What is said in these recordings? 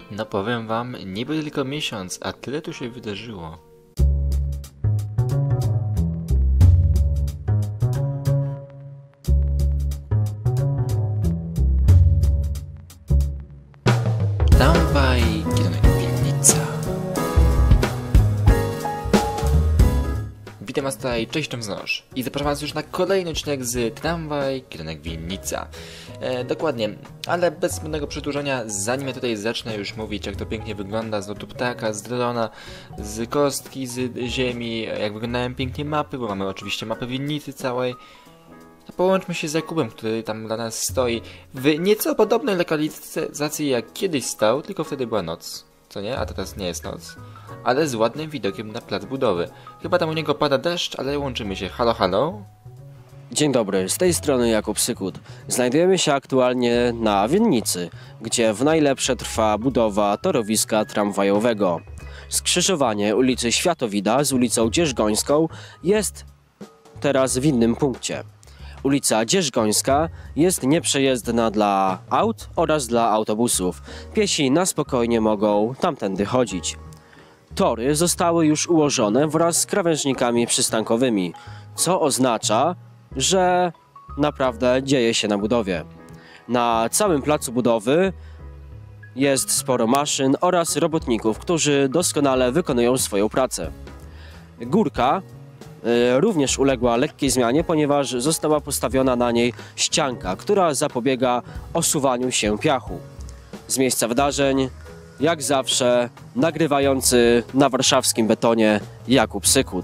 No powiem wam, niby tylko miesiąc, a tyle tu się wydarzyło. Tramwaj, kierunek Winnica. Witam was tutaj, cześć Tomznosz. I zapraszam was już na kolejny odcinek z Tramwaj, kierunek Winnica. Dokładnie, ale bez zbędnego przedłużania, zanim ja tutaj zacznę już mówić, jak to pięknie wygląda z lotu ptaka, z drona, z kostki, z ziemi, jak wyglądają pięknie mapy, bo mamy oczywiście mapę Winnicy całej. To połączmy się z Jakubem, który tam dla nas stoi w nieco podobnej lokalizacji jak kiedyś stał, tylko wtedy była noc, co nie? A teraz nie jest noc. Ale z ładnym widokiem na plac budowy. Chyba tam u niego pada deszcz, ale łączymy się. Halo, halo? Dzień dobry, z tej strony Jakub Sykut. Znajdujemy się aktualnie na Winnicy, gdzie w najlepsze trwa budowa torowiska tramwajowego. Skrzyżowanie ulicy Światowida z ulicą Dzierżgońską jest teraz w innym punkcie. Ulica Dzierżgońska jest nieprzejezdna dla aut oraz dla autobusów. Piesi na spokojnie mogą tamtędy chodzić. Tory zostały już ułożone wraz z krawężnikami przystankowymi, co oznacza, że naprawdę dzieje się na budowie. Na całym placu budowy jest sporo maszyn oraz robotników, którzy doskonale wykonują swoją pracę. Górka również uległa lekkiej zmianie, ponieważ została postawiona na niej ścianka, która zapobiega osuwaniu się piachu. Z miejsca wydarzeń, jak zawsze, nagrywający na warszawskim betonie Jakub Sykut.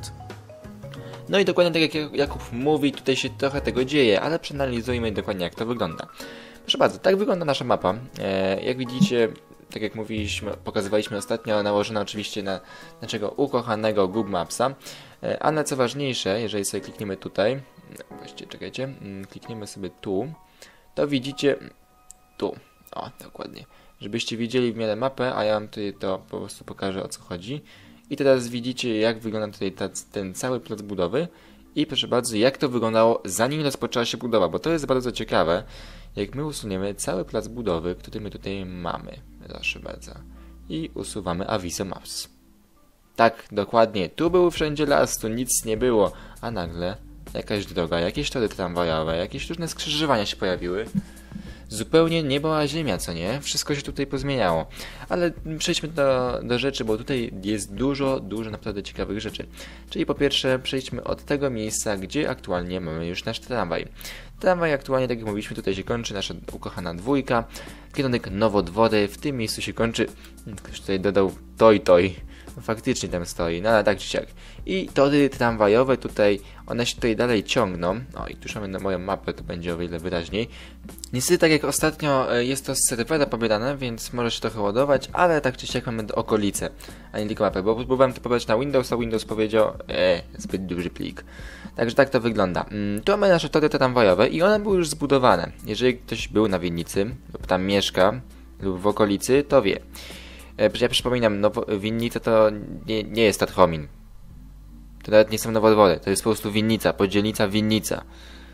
No i dokładnie tak jak Jakub mówi, tutaj się trochę tego dzieje, ale przeanalizujmy dokładnie jak to wygląda. Proszę bardzo, tak wygląda nasza mapa. Jak widzicie, tak jak mówiliśmy, pokazywaliśmy ostatnio, nałożona oczywiście na naszego ukochanego Google Mapsa. Ale co ważniejsze, jeżeli sobie klikniemy tutaj, właściwie czekajcie, klikniemy sobie tu, to widzicie tu, o dokładnie, żebyście widzieli w miarę mapę, a ja wam tutaj to po prostu pokażę, o co chodzi. I teraz widzicie, jak wygląda tutaj ten cały plac budowy i proszę bardzo, jak to wyglądało, zanim rozpoczęła się budowa, bo to jest bardzo ciekawe, jak my usuniemy cały plac budowy, który my tutaj mamy, proszę bardzo, i usuwamy Aviso Maps. Tak, dokładnie, tu był wszędzie las, tu nic nie było, a nagle jakaś droga, jakieś tory tramwajowe, jakieś różne skrzyżowania się pojawiły. Zupełnie niebo a ziemia, co nie? Wszystko się tutaj pozmieniało. Ale przejdźmy do rzeczy, bo tutaj jest dużo naprawdę ciekawych rzeczy. Czyli po pierwsze przejdźmy od tego miejsca, gdzie aktualnie mamy już nasz tramwaj. Tramwaj aktualnie, tak jak mówiliśmy, tutaj się kończy nasza ukochana dwójka. Kierunek Nowodwory, w tym miejscu się kończy. Ktoś tutaj dodał toj. Faktycznie tam stoi, no ale tak czy siak. I tory tramwajowe tutaj, one się tutaj dalej ciągną. O, i tu już mamy na moją mapę, to będzie o wiele wyraźniej. Niestety, tak jak ostatnio, jest to z serwera pobierane, więc może się trochę ładować, ale tak czy siak mamy okolice, a nie tylko mapę, bo próbowałem to pobrać na Windows, a Windows powiedział, zbyt duży plik. Także tak to wygląda. Tu mamy nasze tory tramwajowe i one były już zbudowane. Jeżeli ktoś był na Winnicy, lub tam mieszka, lub w okolicy, to wie. Ja przypominam, Winnica to nie jest Stadhomin. To nawet nie są Nowodwory, to jest po prostu Winnica, podzielnica Winnica.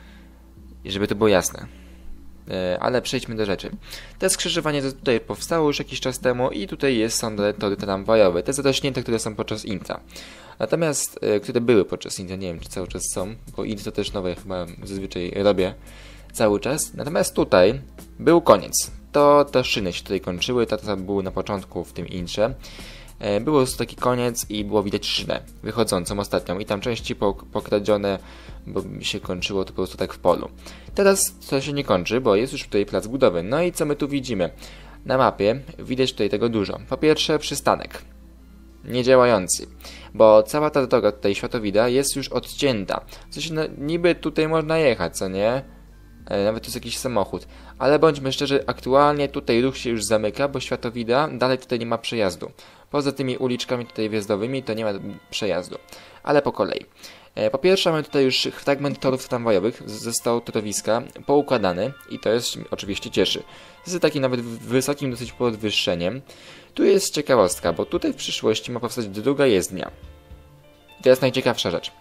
I żeby to było jasne. Ale przejdźmy do rzeczy. To skrzyżowanie tutaj powstało już jakiś czas temu i tutaj są tory tramwajowe. Te zarośnięte, które są podczas Intra. Natomiast, które były podczas Intra, nie wiem czy cały czas są, bo Intra też nowe chyba zazwyczaj robię cały czas. Natomiast tutaj był koniec. To szyny się tutaj kończyły, to było na początku w tym intrze. Było taki koniec i było widać szynę wychodzącą ostatnią i tam części pokradzione, bo mi się kończyło to po prostu tak w polu. Teraz to się nie kończy, bo jest już tutaj plac budowy. No i co my tu widzimy? Na mapie widać tutaj tego dużo. Po pierwsze przystanek niedziałający, bo cała ta droga tutaj Światowida jest już odcięta. Coś niby tutaj można jechać, co nie? Nawet to jest jakiś samochód. Ale bądźmy szczerzy, aktualnie tutaj ruch się już zamyka, bo Światowida dalej tutaj nie ma przejazdu. Poza tymi uliczkami tutaj wjazdowymi to nie ma przejazdu. Ale po kolei. Po pierwsze mamy tutaj już fragment torów tramwajowych, został torowiska poukładany i to jest oczywiście cieszy. Z takim nawet wysokim dosyć podwyższeniem. Tu jest ciekawostka, bo tutaj w przyszłości ma powstać druga jezdnia. I to jest najciekawsza rzecz.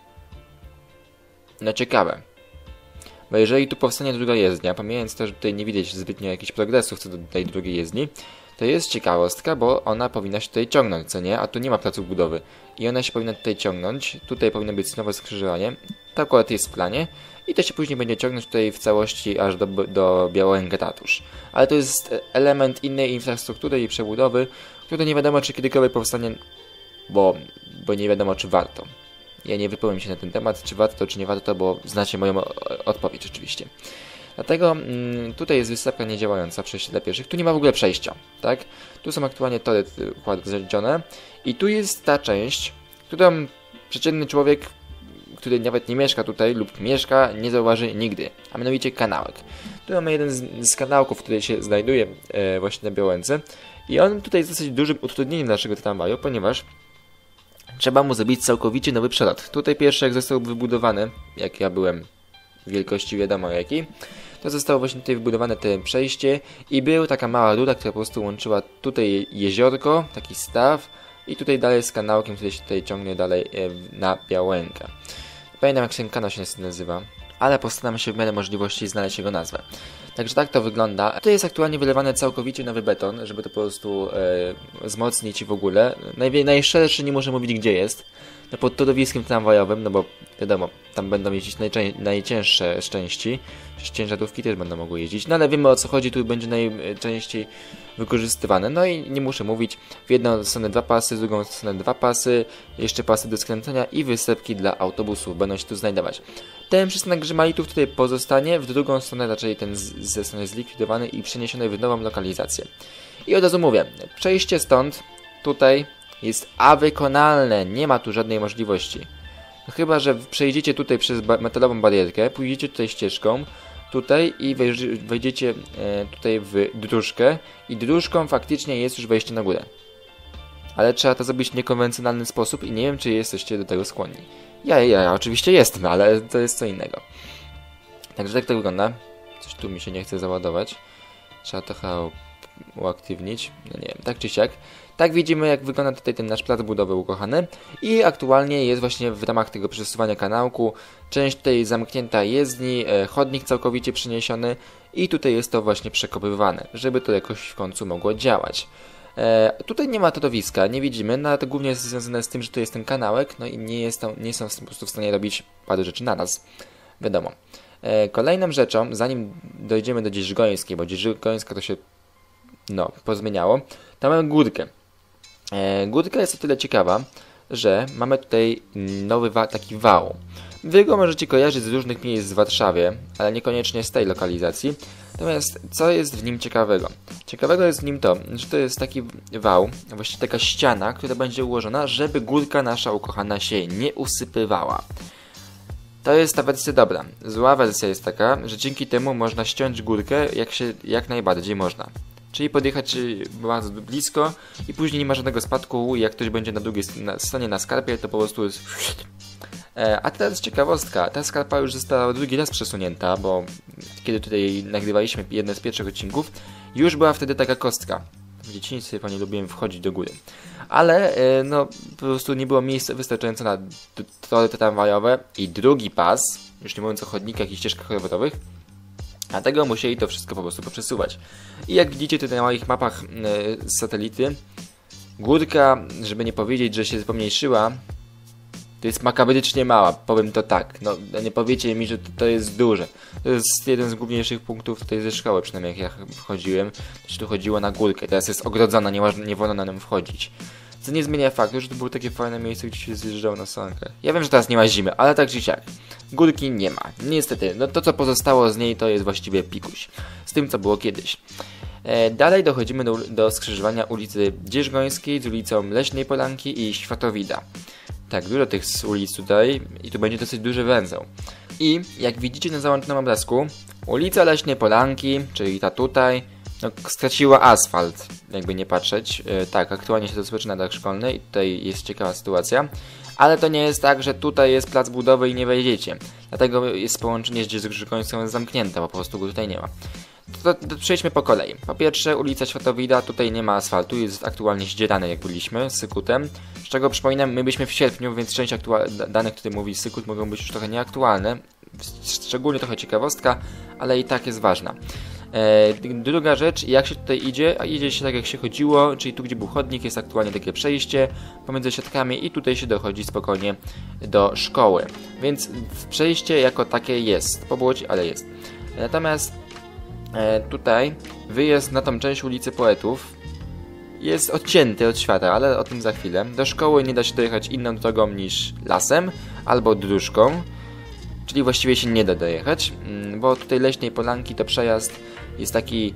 No ciekawe. Bo jeżeli tu powstanie druga jezdnia, pomijając to, że tutaj nie widać zbytnio jakichś progresów co do tej drugiej jezdni, to jest ciekawostka, bo ona powinna się tutaj ciągnąć, co nie? A tu nie ma placu budowy. I ona się powinna tutaj ciągnąć. Tutaj powinno być nowe skrzyżowanie. To akurat jest w planie. I to się później będzie ciągnąć tutaj w całości aż do Białęka ratusz. Ale to jest element innej infrastruktury i przebudowy, który nie wiadomo, czy kiedykolwiek powstanie, bo nie wiadomo, czy warto. Ja nie wypowiem się na ten temat, czy warto, czy nie warto, bo znacie moją odpowiedź oczywiście. Dlatego tutaj jest wysepka niedziałająca, przejście dla pieszych. Tu nie ma w ogóle przejścia, tak? Tu są aktualnie tory zwiedzione i tu jest ta część, którą przeciętny człowiek, który nawet nie mieszka tutaj lub mieszka, nie zauważy nigdy, a mianowicie kanałek. Tu mamy jeden z kanałków, który się znajduje właśnie na Białęce i on tutaj jest dosyć dużym utrudnieniem naszego tramwaju, ponieważ trzeba mu zrobić całkowicie nowy przelot. Tutaj pierwszy jak został wybudowany, jak ja byłem wielkości wiadomo jakiej, to zostało właśnie tutaj wybudowane te przejście i była taka mała rura, która po prostu łączyła tutaj jeziorko, taki staw i tutaj dalej z kanałkiem, który się tutaj ciągnie dalej na Białękę. Pamiętam jak ten kanał się nazywa, ale postaram się w miarę możliwości znaleźć jego nazwę. Także tak to wygląda. To jest aktualnie wylewany całkowicie nowy beton, żeby to po prostu wzmocnić i w ogóle. Najszerszy nie muszę mówić gdzie jest. No pod torowiskiem tramwajowym, no bo wiadomo, tam będą jeździć najcięższe części. Ciężarówki też będą mogły jeździć, no ale wiemy o co chodzi, tu będzie najczęściej wykorzystywane. No i nie muszę mówić, w jedną stronę 2 pasy, w drugą stronę 2 pasy, jeszcze pasy do skręcenia i wysepki dla autobusów będą się tu znajdować. Ten przystanek Grzymalitów tutaj pozostanie, w drugą stronę raczej ten zostanie zlikwidowany i przeniesiony w nową lokalizację. I od razu mówię, przejście stąd, tutaj jest wykonalne, nie ma tu żadnej możliwości. No chyba, że przejdziecie tutaj przez metalową barierkę, pójdziecie tutaj ścieżką, tutaj i wejdziecie tutaj w dróżkę i dróżką faktycznie jest już wejście na górę. Ale trzeba to zrobić w niekonwencjonalny sposób i nie wiem, czy jesteście do tego skłonni. Ja oczywiście jestem, ale to jest co innego. Także tak to wygląda. Coś tu mi się nie chce załadować. Trzeba trochę uaktywnić. No nie wiem, tak czy siak. Tak widzimy, jak wygląda tutaj ten nasz plac budowy ukochany. I aktualnie jest właśnie w ramach tego przesuwania kanałku część tutaj zamknięta jezdni, chodnik całkowicie przeniesiony i tutaj jest to właśnie przekopywane, żeby to jakoś w końcu mogło działać. Tutaj nie ma torowiska, nie widzimy, no ale to głównie jest związane z tym, że to jest ten kanałek, no i nie są po prostu w stanie robić paru rzeczy na raz. Wiadomo. Kolejną rzeczą, zanim dojdziemy do Dzierżygońskiej, bo Dzierżygońska to się pozmieniało, tam mamy górkę. Górka jest o tyle ciekawa, że mamy tutaj nowy taki wał. Wy go możecie kojarzyć z różnych miejsc w Warszawie, ale niekoniecznie z tej lokalizacji. Natomiast co jest w nim ciekawego? Ciekawego jest w nim to, że to jest taki wał, właściwie taka ściana, która będzie ułożona, żeby górka nasza ukochana się nie usypywała. To jest ta wersja dobra. Zła wersja jest taka, że dzięki temu można ściąć górkę jak najbardziej można. Czyli podjechać bardzo blisko i później nie ma żadnego spadku i jak ktoś będzie na drugiej stronie na skarpie, to po prostu jest... A teraz ciekawostka, ta skarpa już została drugi raz przesunięta, bo kiedy tutaj nagrywaliśmy jeden z pierwszych odcinków, już była wtedy taka kostka. W dzieciństwie nie lubiłem wchodzić do góry. Ale po prostu nie było miejsca wystarczająco na tory tramwajowe i drugi pas, już nie mówiąc o chodnikach i ścieżkach rowerowych, dlatego musieli to wszystko po prostu poprzesuwać. I jak widzicie tutaj na moich mapach z satelity, górka, żeby nie powiedzieć, że się pomniejszyła, to jest makabrycznie mała, powiem to tak. No nie powiecie mi, że to jest duże. To jest jeden z główniejszych punktów tutaj ze szkoły, przynajmniej jak ja wchodziłem, że tu chodziło na górkę. Teraz jest ogrodzona, nie wolno na nią wchodzić. Co nie zmienia faktu, że to było takie fajne miejsce, gdzie się zjeżdżało na sankach. Ja wiem, że teraz nie ma zimy, ale tak czy siak. Górki nie ma. Niestety, to co pozostało z niej to jest właściwie pikuś. Z tym co było kiedyś. Dalej dochodzimy do skrzyżowania ulicy Dzierżygońskiej z ulicą Leśnej Polanki i Światowida. Tak, dużo tych ulic tutaj i tu będzie dosyć duży węzeł. I jak widzicie na załączonym obrazku, ulica Leśnej Polanki, czyli ta tutaj, straciła asfalt, jakby nie patrzeć. Tak, aktualnie się rozpoczyna dach szkolny i tutaj jest ciekawa sytuacja. Ale to nie jest tak, że tutaj jest plac budowy i nie wejdziecie. Dlatego jest połączenie z Dzierżygońską zamknięte, po prostu go tutaj nie ma. To przejdźmy po kolei. Po pierwsze, ulica Światowida, tutaj nie ma asfaltu, jest aktualnie zdzierane jak byliśmy, z Sykutem. Z czego przypominam, my byliśmy w sierpniu, więc część danych, które mówi Sykut, mogą być już trochę nieaktualne. Szczególnie trochę ciekawostka, ale i tak jest ważna. Druga rzecz, jak się tutaj idzie, a idzie się tak jak się chodziło, czyli tu gdzie był chodnik jest aktualnie takie przejście pomiędzy siatkami i tutaj się dochodzi spokojnie do szkoły. Więc przejście jako takie jest, po błoci, ale jest. Natomiast tutaj wyjazd na tą część ulicy Poetów jest odcięty od świata, ale o tym za chwilę. Do szkoły nie da się dojechać inną drogą niż lasem albo dróżką, czyli właściwie się nie da dojechać, bo tutaj Leśnej Polanki to przejazd jest taki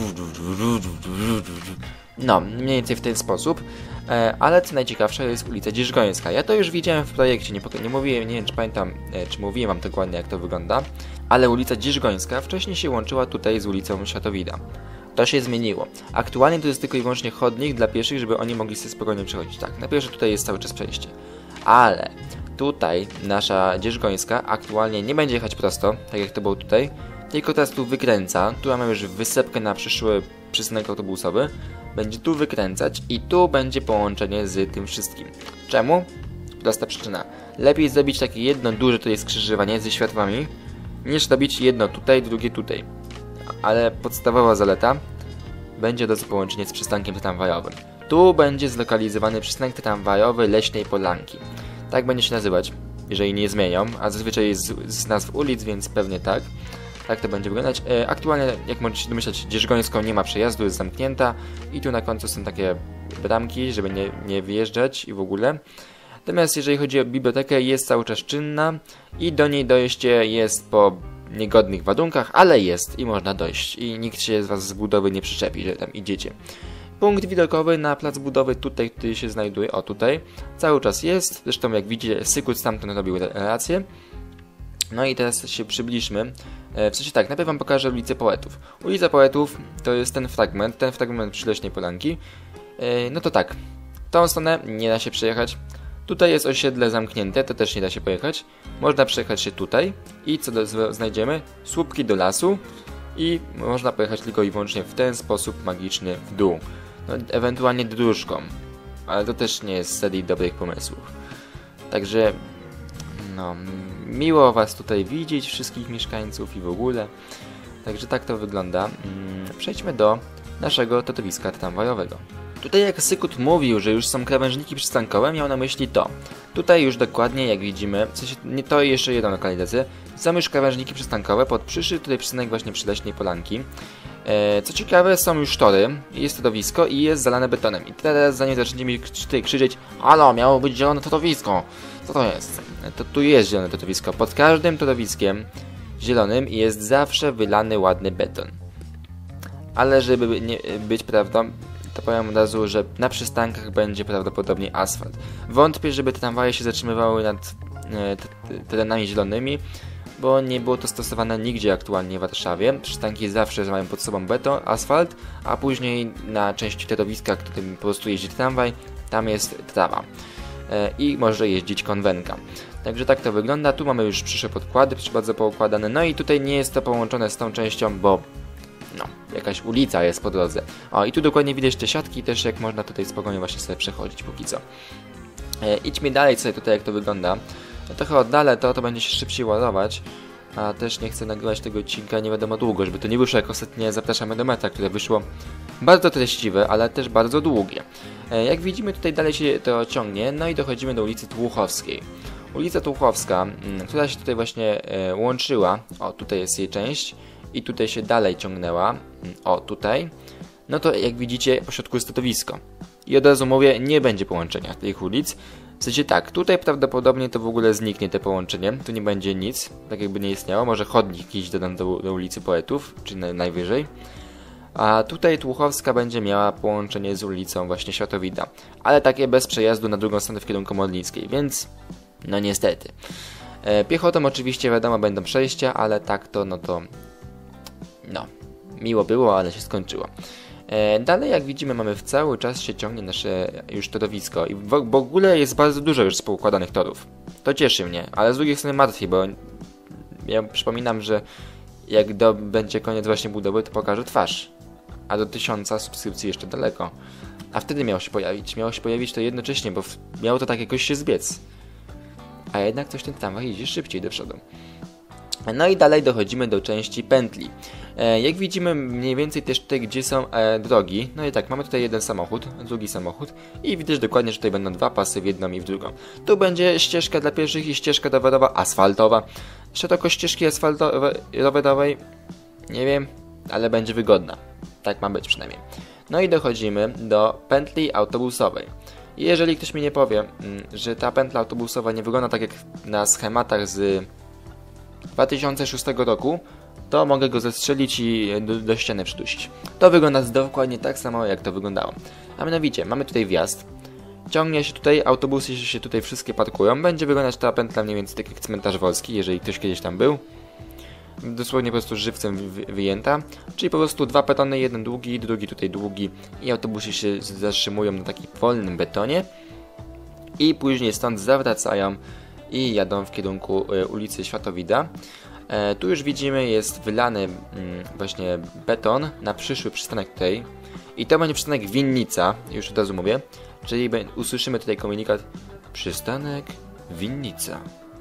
no, mniej więcej w ten sposób, ale co najciekawsze jest ulica Dzierżgońska. Ja to już widziałem w projekcie, nie mówiłem, nie wiem czy pamiętam, czy mówiłem wam dokładnie jak to wygląda, ale ulica Dzierżgońska wcześniej się łączyła tutaj z ulicą Światowida. To się zmieniło. Aktualnie to jest tylko i wyłącznie chodnik dla pieszych, żeby oni mogli sobie spokojnie przechodzić. Tak, na pierwsze tutaj jest cały czas przejście. Ale tutaj nasza Dzierżgońska aktualnie nie będzie jechać prosto, tak jak to było tutaj, tylko teraz tu wykręca. Tu mamy już wysepkę na przyszły przystanek autobusowy. Będzie tu wykręcać i tu będzie połączenie z tym wszystkim. Czemu? Prosta przyczyna. Lepiej zrobić takie jedno duże tutaj skrzyżowanie ze światłami, niż robić jedno tutaj, drugie tutaj. Ale podstawowa zaleta będzie od razu połączenie z przystankiem tramwajowym. Tu będzie zlokalizowany przystanek tramwajowy Leśnej Polanki. Tak będzie się nazywać, jeżeli nie zmienią, a zazwyczaj jest z nazw ulic, więc pewnie tak. Tak to będzie wyglądać. Aktualnie, jak możecie się domyślać, Dzierżgońską nie ma przejazdu, jest zamknięta i tu na końcu są takie bramki, żeby nie wyjeżdżać i w ogóle. Natomiast jeżeli chodzi o bibliotekę, jest cały czas czynna i do niej dojście jest po niegodnych warunkach, ale jest i można dojść i nikt się z was z budowy nie przyczepi, że tam idziecie. Punkt widokowy na plac budowy tutaj, który się znajduje, o tutaj, cały czas jest, zresztą jak widzicie Sykut stamtąd robił relację. No i teraz się przybliżmy, w sensie tak, najpierw wam pokażę ulicę Poetów. Ulica Poetów to jest ten fragment przy Leśnej Polanki. No to tak, w tą stronę nie da się przejechać. Tutaj jest osiedle zamknięte, to też nie da się pojechać. Można przejechać się tutaj i co znajdziemy? Słupki do lasu i można pojechać tylko i wyłącznie w ten sposób magiczny w dół. No, ewentualnie dróżką, ale to też nie jest serii dobrych pomysłów. Także, no, miło was tutaj widzieć, wszystkich mieszkańców i w ogóle. Także tak to wygląda. Przejdźmy do naszego torowiska tramwajowego. Tutaj jak Sykut mówił, że już są krawężniki przystankowe, miał na myśli to. Tutaj już dokładnie, jak widzimy, w sensie nie to i jeszcze jedną lokalizację, są już krawężniki przystankowe pod przyszły tutaj przystanek właśnie przy Leśnej Polanki. Co ciekawe, są już tory, jest torowisko i jest zalane betonem. I teraz zanim zaczniemy krzyczeć, halo, miało być zielone torowisko. Co to jest? To tu jest zielone torowisko. Pod każdym torowiskiem zielonym jest zawsze wylany ładny beton. Ale żeby nie być prawdą, to powiem od razu, że na przystankach będzie prawdopodobnie asfalt. Wątpię, żeby te tramwaje się zatrzymywały nad terenami zielonymi, bo nie było to stosowane nigdzie aktualnie w Warszawie. Przystanki zawsze mają pod sobą beton, asfalt, a później na części torowiska, którym po prostu jeździ tramwaj, tam jest trawa. I może jeździć konwenka. Także tak to wygląda. Tu mamy już przyszłe podkłady, bardzo poukładane. No i tutaj nie jest to połączone z tą częścią, bo no, jakaś ulica jest po drodze. O, i tu dokładnie widać te siatki też, jak można tutaj spokojnie właśnie sobie przechodzić póki co. Idźmy dalej sobie tutaj, jak to wygląda. Trochę oddalę to będzie się szybciej ładować. A też nie chcę nagrywać tego odcinka nie wiadomo długo, żeby to nie wyszło jak ostatnio Zapraszamy do metra, które wyszło bardzo treściwe, ale też bardzo długie. Jak widzimy, tutaj dalej się to ciągnie, no i dochodzimy do ulicy Tłuchowskiej. Ulica Tłuchowska, która się tutaj właśnie łączyła, o tutaj jest jej część, i tutaj się dalej ciągnęła, o tutaj, no to jak widzicie po środku jest torowisko. I od razu mówię, nie będzie połączenia tych ulic. W sensie tak, tutaj prawdopodobnie to w ogóle zniknie te połączenie, tu nie będzie nic, tak jakby nie istniało, może chodnik iść do ulicy Poetów, czy najwyżej. A tutaj Tłuchowska będzie miała połączenie z ulicą właśnie Światowida, ale takie bez przejazdu na drugą stronę w kierunku Modlińskiej, więc no niestety. Piechotą oczywiście wiadomo będą przejścia, ale tak to no, miło było, ale się skończyło. Dalej jak widzimy mamy cały czas się ciągnie nasze już torowisko i w ogóle jest bardzo dużo już poukładanych torów. To cieszy mnie, ale z drugiej strony martwi, bo ja przypominam, że jak będzie koniec właśnie budowy, to pokażę twarz. A do 1000 subskrypcji jeszcze daleko. A wtedy miało się pojawić. Miało się pojawić to jednocześnie, bo miało to tak jakoś się zbiec. A jednak coś ten tramwaj idzie szybciej do przodu. No i dalej dochodzimy do części pętli. Jak widzimy mniej więcej też tutaj, gdzie są drogi. No i tak, mamy tutaj jeden samochód, drugi samochód i widać dokładnie, że tutaj będą dwa pasy w jedną i w drugą. Tu będzie ścieżka dla pieszych i ścieżka rowerowa, asfaltowa. Szerokość ścieżki rowerowej nie wiem, ale będzie wygodna. Tak ma być przynajmniej. No i dochodzimy do pętli autobusowej. Jeżeli ktoś mi nie powie, że ta pętla autobusowa nie wygląda tak jak na schematach z 2006 roku, to mogę go zestrzelić i do ściany przydusić. To wygląda dokładnie tak samo, jak to wyglądało. A mianowicie, mamy tutaj wjazd. Ciągnie się tutaj, autobusy się tutaj wszystkie parkują. Będzie wyglądać ta pętla mniej więcej tak jak cmentarz wolski, jeżeli ktoś kiedyś tam był. Dosłownie po prostu żywcem wyjęta. Czyli po prostu dwa betony, jeden długi, drugi tutaj długi. I autobusy się zatrzymują na takim wolnym betonie. I później stąd zawracają i jadą w kierunku ulicy Światowida. Tu już widzimy, jest wylany właśnie beton na przyszły przystanek tutaj. I to będzie przystanek Winnica, już od razu mówię. Czyli usłyszymy tutaj komunikat przystanek Winnica.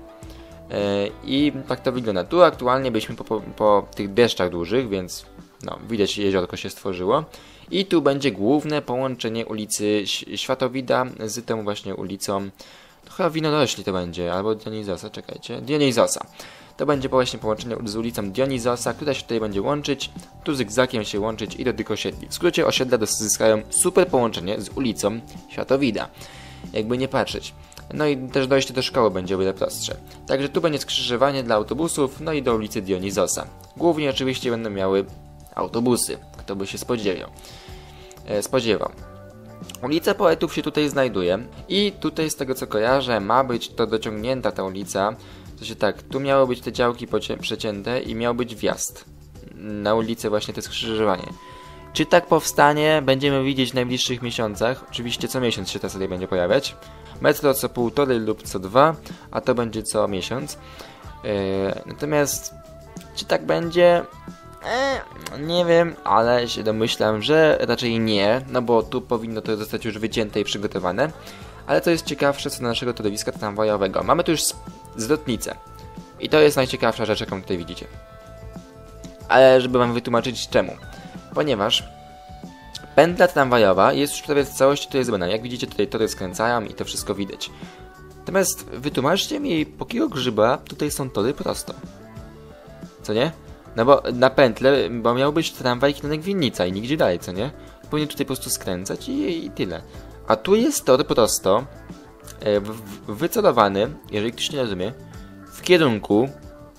I tak to wygląda. Tu aktualnie byliśmy po tych deszczach dużych, więc no, widać, jeziorko się stworzyło. I tu będzie główne połączenie ulicy Światowida z tą właśnie ulicą, to chyba Winorośli to będzie, albo Dionizosa, czekajcie, Dionizosa. To będzie właśnie połączenie z ulicą Dionizosa, która się tutaj będzie łączyć, tu zygzakiem się łączyć i do tych osiedli. W skrócie osiedla zyskają super połączenie z ulicą Światowida. Jakby nie patrzeć. No i też dojście do szkoły będzie o wiele prostsze. Także tu będzie skrzyżowanie dla autobusów, no i do ulicy Dionizosa. Głównie oczywiście będą miały autobusy, kto by się spodziewał. Ulica Poetów się tutaj znajduje i tutaj z tego co kojarzę ma być to dociągnięta ta ulica. To się tak, tu miały być te działki przecięte i miał być wjazd na ulicę, właśnie to skrzyżowanie. Czy tak powstanie, będziemy widzieć w najbliższych miesiącach. Oczywiście co miesiąc się ta seria będzie pojawiać. Metro co półtorej lub co 2, a to będzie co miesiąc. Natomiast czy tak będzie? Nie wiem, ale się domyślam, że raczej nie, no bo tu powinno to zostać już wycięte i przygotowane. Ale to jest ciekawsze co do naszego torowiska tramwajowego. Mamy tu już zwrotnicę. I to jest najciekawsza rzecz, jaką tutaj widzicie. Ale żeby wam wytłumaczyć czemu. Ponieważ pętla tramwajowa jest już prawie w całości tutaj zrobiona. Jak widzicie, tutaj tory skręcają i to wszystko widać. Natomiast wytłumaczcie mi, po jakiego grzyba tutaj są tory prosto. Co nie? No bo na pętlę, bo miał być tramwaj kierunek Winnica i nigdzie dalej, co nie? Powinien tutaj po prostu skręcać i tyle. A tu jest tor prosto, wycelowany, jeżeli ktoś nie rozumie, w kierunku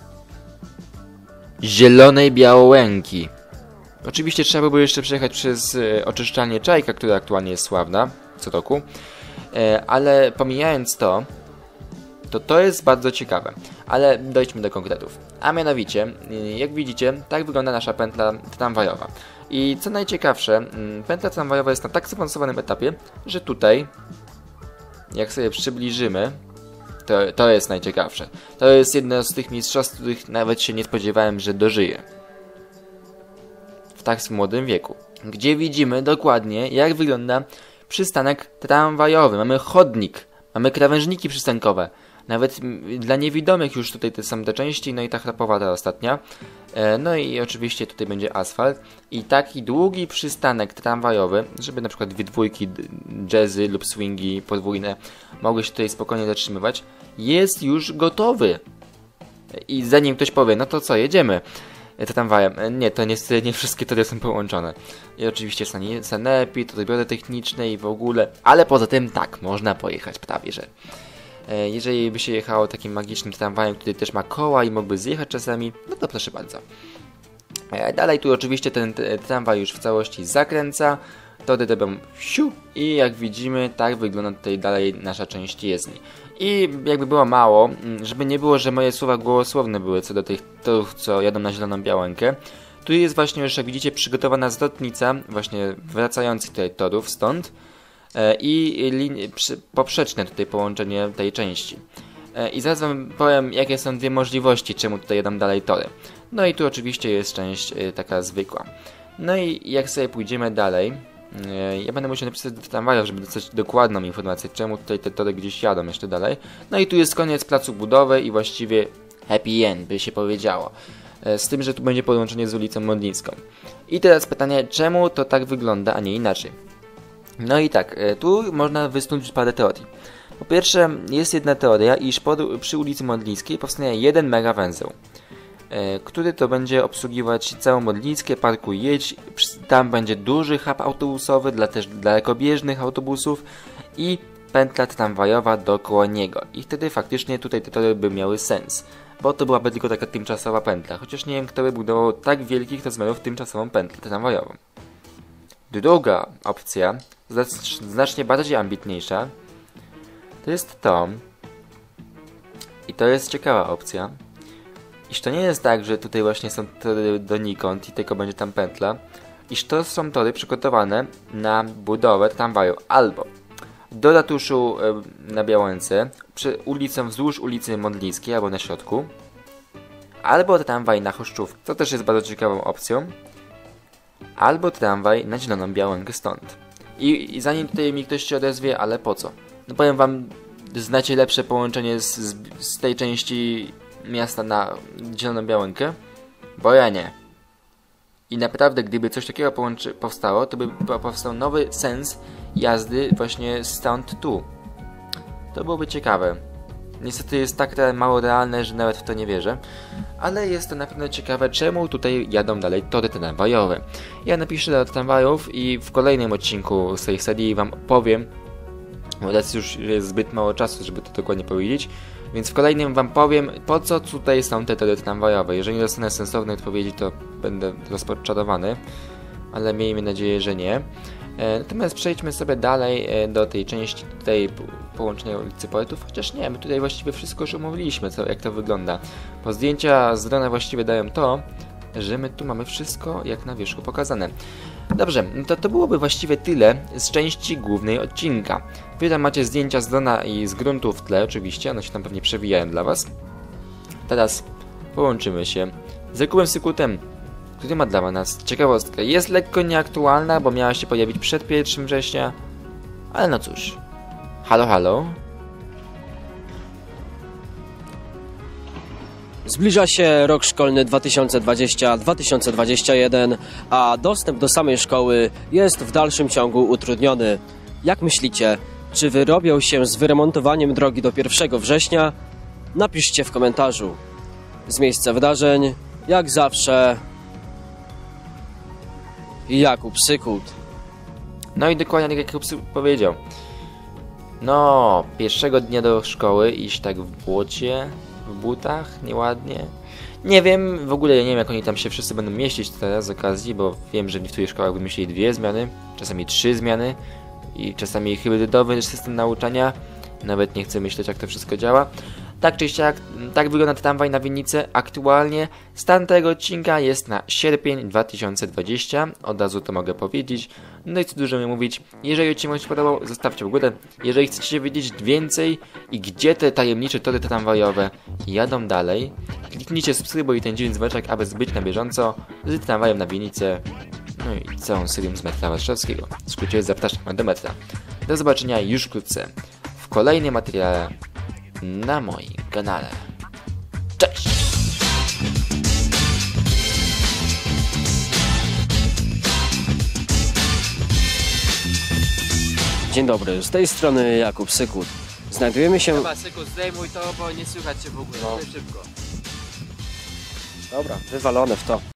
Zielonej Białołęki. Oczywiście trzeba by było jeszcze przejechać przez oczyszczalnię Czajka, która aktualnie jest sławna co roku, ale pomijając to jest bardzo ciekawe. Ale dojdźmy do konkretów. A mianowicie, jak widzicie, tak wygląda nasza pętla tramwajowa. I co najciekawsze, pętla tramwajowa jest na tak zaawansowanym etapie, że tutaj, jak sobie przybliżymy, to jest najciekawsze. To jest jedno z tych mistrzostw, których nawet się nie spodziewałem, że dożyję. W tak młodym wieku. Gdzie widzimy dokładnie, jak wygląda przystanek tramwajowy. Mamy chodnik, mamy krawężniki przystankowe. Nawet dla niewidomych już tutaj są te części, no i ta chrapowata ostatnia. No i oczywiście tutaj będzie asfalt. I taki długi przystanek tramwajowy, żeby na przykład dwie dwójki, jazzy lub swingi podwójne mogły się tutaj spokojnie zatrzymywać, jest już gotowy. I zanim ktoś powie, no to co, jedziemy tramwajem. Nie, to niestety nie wszystkie tory są połączone. I oczywiście sanepid, odbiory techniczne i w ogóle. Ale poza tym tak, można pojechać prawie, że. Jeżeli by się jechało takim magicznym tramwajem, który też ma koła i mógłby zjechać czasami, no to proszę bardzo. Dalej tu oczywiście ten tramwaj już w całości zakręca, tory robią siu i jak widzimy, tak wygląda tutaj dalej nasza część jezdni. I jakby było mało, żeby nie było, że moje słowa gołosłowne były co do tych torów, co jadą na Zieloną Białękę, tu jest właśnie już, jak widzicie, przygotowana zwrotnica właśnie wracających tutaj torów stąd, i poprzeczne tutaj połączenie tej części. I zaraz wam powiem, jakie są dwie możliwości, czemu tutaj jadą dalej tory. No i tu oczywiście jest część taka zwykła. No i jak sobie pójdziemy dalej, ja będę musiał napisać do tramwaju, żeby dostać dokładną informację, czemu tutaj te tory gdzieś jadą jeszcze dalej. No i tu jest koniec placu budowy i właściwie happy end by się powiedziało. Z tym, że tu będzie połączenie z ulicą Modlińską. I teraz pytanie, czemu to tak wygląda, a nie inaczej? No i tak, tu można wysnuć parę teorii. Po pierwsze, jest jedna teoria, iż przy ulicy Modlińskiej powstanie jeden mega węzeł, który to będzie obsługiwać całą Modlińskie, parku Jedź. Tam będzie duży hub autobusowy dla też dalekobieżnych autobusów i pętla tramwajowa dookoła niego. I wtedy faktycznie tutaj te tory by miały sens, bo to byłaby tylko taka tymczasowa pętla, chociaż nie wiem, kto by budował tak wielkich rozmiarów tymczasową pętlę tramwajową. Druga opcja, znacznie bardziej ambitniejsza, to jest to, i to jest ciekawa opcja, iż to nie jest tak, że tutaj właśnie są tory donikąd i tylko będzie tam pętla, iż to są tory przygotowane na budowę tramwaju albo do ratuszu na Białęce, wzdłuż ulicy Modlińskiej albo na środku, albo tramwaj na Choszczówkę, to też jest bardzo ciekawą opcją, albo tramwaj na Zieloną Białękę stąd. I zanim tutaj mi ktoś się odezwie, ale po co? No powiem wam, znacie lepsze połączenie z tej części miasta na Zieloną Białękę? Bo ja nie. I naprawdę, gdyby coś takiego powstało, to by powstał nowy sens jazdy właśnie stąd tu. To byłoby ciekawe. Niestety jest tak mało realne, że nawet w to nie wierzę. Ale jest to na pewno ciekawe, czemu tutaj jadą dalej tory tramwajowe. Ja napiszę do tramwajów i w kolejnym odcinku z tej serii wam powiem, bo teraz już jest zbyt mało czasu, żeby to dokładnie powiedzieć, więc w kolejnym wam powiem, po co tutaj są te tory tramwajowe. Jeżeli nie dostanę sensownej odpowiedzi, to będę rozczarowany, ale miejmy nadzieję, że nie. Natomiast przejdźmy sobie dalej do tej części tutaj połączenia ulicy Poetów, chociaż nie, my tutaj właściwie wszystko już omówiliśmy, jak to wygląda. Bo zdjęcia z drona właściwie dają to, że my tu mamy wszystko jak na wierzchu pokazane. Dobrze, to byłoby właściwie tyle z części głównej odcinka. Wy tam macie zdjęcia z drona i z gruntu w tle, oczywiście, one się tam pewnie przewijają dla was. Teraz połączymy się z Jakubem Sykutem, który ma dla nas ciekawostkę. Jest lekko nieaktualna, bo miała się pojawić przed 1 września, ale no cóż. Halo, halo. Zbliża się rok szkolny 2020-2021, a dostęp do samej szkoły jest w dalszym ciągu utrudniony. Jak myślicie, czy wyrobią się z wyremontowaniem drogi do 1 września? Napiszcie w komentarzu. Z miejsca wydarzeń, jak zawsze, Jakub Sykut. No i dokładnie tak jak Jakub Sykut powiedział. No, pierwszego dnia do szkoły iść tak w błocie, w butach, nieładnie. Nie wiem, w ogóle ja nie wiem, jak oni tam się wszyscy będą mieścić teraz z okazji, bo wiem, że w niektórych szkołach wymyślili 2 zmiany, czasami 3 zmiany i czasami hybrydowy system nauczania. Nawet nie chcę myśleć, jak to wszystko działa. Tak czy siak, tak wygląda tramwaj na Winnicy aktualnie. Stan tego odcinka jest na sierpień 2020. Od razu to mogę powiedzieć. No i co dużo mi mówić. Jeżeli odcinek się podobał, zostawcie w górę. Jeżeli chcecie wiedzieć więcej i gdzie te tajemnicze tory tramwajowe jadą dalej, kliknijcie subskrybuj i ten dzień dzwoneczek, aby być na bieżąco z tramwajem na Winnicę. No i całą serią z metra warszawskiego. W skrócie zapraszam do metra. Do zobaczenia już wkrótce w kolejnym materiale na moim kanale. Cześć! Dzień dobry, z tej strony Jakub Sykut. Znajdujemy się... Chyba, Sykut, zdejmuj to, bo nie słychać się w ogóle. No. Szybko. Dobra, wywalone w to.